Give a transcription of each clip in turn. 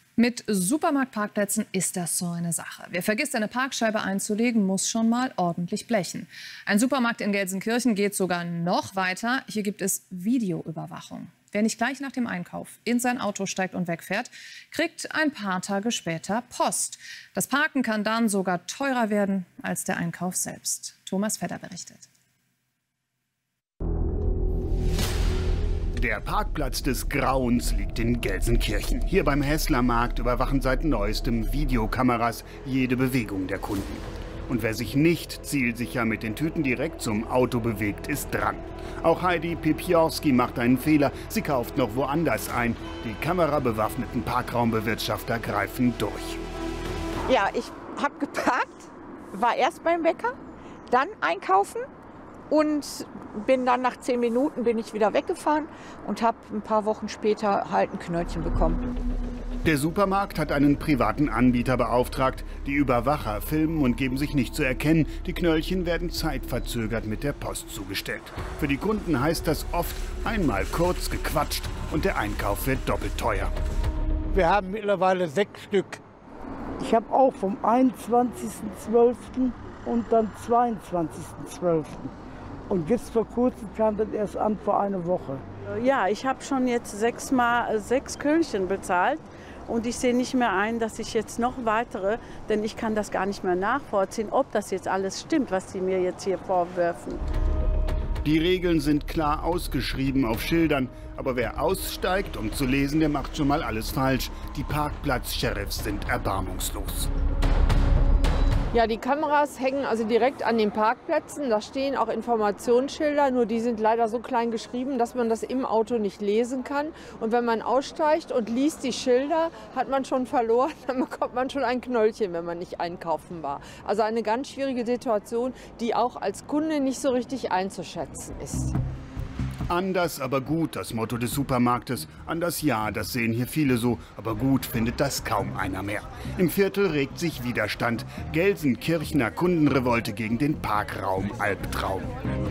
Mit Supermarktparkplätzen ist das so eine Sache. Wer vergisst, eine Parkscheibe einzulegen, muss schon mal ordentlich blechen. Ein Supermarkt in Gelsenkirchen geht sogar noch weiter. Hier gibt es Videoüberwachung. Wer nicht gleich nach dem Einkauf in sein Auto steigt und wegfährt, kriegt ein paar Tage später Post. Das Parken kann dann sogar teurer werden als der Einkauf selbst. Thomas Fedder berichtet. Der Parkplatz des Grauens liegt in Gelsenkirchen. Hier beim Hässlermarkt überwachen seit neuestem Videokameras jede Bewegung der Kunden. Und wer sich nicht zielsicher mit den Tüten direkt zum Auto bewegt, ist dran. Auch Heidi Pipiorski macht einen Fehler. Sie kauft noch woanders ein. Die kamerabewaffneten Parkraumbewirtschafter greifen durch. Ja, ich habe geparkt, war erst beim Bäcker, dann einkaufen. Und bin dann nach 10 Minuten bin ich wieder weggefahren und habe ein paar Wochen später halt ein Knöllchen bekommen. Der Supermarkt hat einen privaten Anbieter beauftragt. Die Überwacher filmen und geben sich nicht zu erkennen. Die Knöllchen werden zeitverzögert mit der Post zugestellt. Für die Kunden heißt das oft einmal kurz gequatscht und der Einkauf wird doppelt teuer. Wir haben mittlerweile 6 Stück. Ich habe auch vom 21.12. und dann 22.12. Und jetzt vor kurzem kam das erst an, vor einer Woche. Ja, ich habe schon jetzt 6 Knöllchen bezahlt und ich sehe nicht mehr ein, dass ich jetzt noch weitere, denn ich kann das gar nicht mehr nachvollziehen, ob das jetzt alles stimmt, was Sie mir jetzt hier vorwerfen. Die Regeln sind klar ausgeschrieben auf Schildern, aber wer aussteigt, um zu lesen, der macht schon mal alles falsch. Die Parkplatz-Sheriffs sind erbarmungslos. Ja, die Kameras hängen also direkt an den Parkplätzen. Da stehen auch Informationsschilder, nur die sind leider so klein geschrieben, dass man das im Auto nicht lesen kann. Und wenn man aussteigt und liest die Schilder, hat man schon verloren, dann bekommt man schon ein Knöllchen, wenn man nicht einkaufen war. Also eine ganz schwierige Situation, die auch als Kunde nicht so richtig einzuschätzen ist. Anders, aber gut, das Motto des Supermarktes. Anders ja, das sehen hier viele so, aber gut findet das kaum einer mehr. Im Viertel regt sich Widerstand. Gelsenkirchener Kundenrevolte gegen den Parkraum-Albtraum.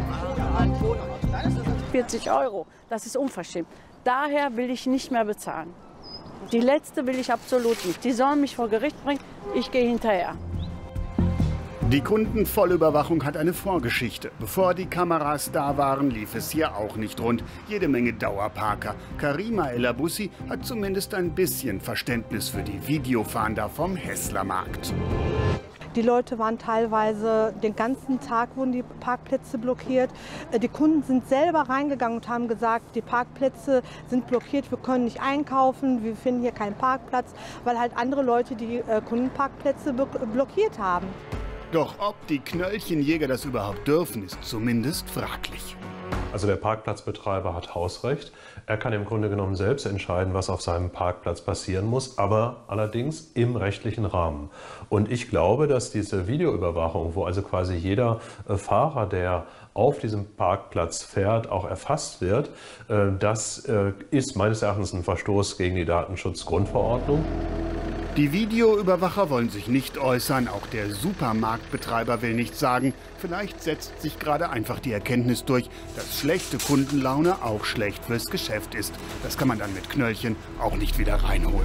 40 €, das ist unverschämt. Daher will ich nicht mehr bezahlen. Die letzte will ich absolut nicht. Die sollen mich vor Gericht bringen, ich gehe hinterher. Die Kundenvollüberwachung hat eine Vorgeschichte. Bevor die Kameras da waren, lief es hier auch nicht rund. Jede Menge Dauerparker. Karima El-Abussi hat zumindest ein bisschen Verständnis für die Videofahnder vom Hässlermarkt. Die Leute waren teilweise den ganzen Tag, wurden die Parkplätze blockiert. Die Kunden sind selber reingegangen und haben gesagt, die Parkplätze sind blockiert, wir können nicht einkaufen, wir finden hier keinen Parkplatz, weil halt andere Leute die Kundenparkplätze blockiert haben. Doch ob die Knöllchenjäger das überhaupt dürfen, ist zumindest fraglich. Also der Parkplatzbetreiber hat Hausrecht. Er kann im Grunde genommen selbst entscheiden, was auf seinem Parkplatz passieren muss, aber allerdings im rechtlichen Rahmen. Und ich glaube, dass diese Videoüberwachung, wo also quasi jeder Fahrer, der auf diesem Parkplatz fährt, auch erfasst wird, das ist meines Erachtens ein Verstoß gegen die Datenschutzgrundverordnung. Die Videoüberwacher wollen sich nicht äußern, auch der Supermarktbetreiber will nichts sagen. Vielleicht setzt sich gerade einfach die Erkenntnis durch, dass schlechte Kundenlaune auch schlecht fürs Geschäft ist. Das kann man dann mit Knöllchen auch nicht wieder reinholen.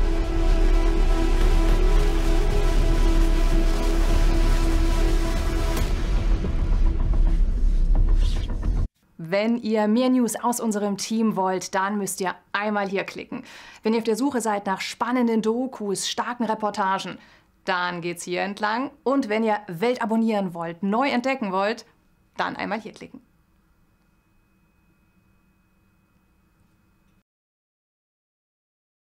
Wenn ihr mehr News aus unserem Team wollt, dann müsst ihr einmal hier klicken. Wenn ihr auf der Suche seid nach spannenden Dokus, starken Reportagen, dann geht's hier entlang. Und wenn ihr Welt abonnieren wollt, neu entdecken wollt, dann einmal hier klicken.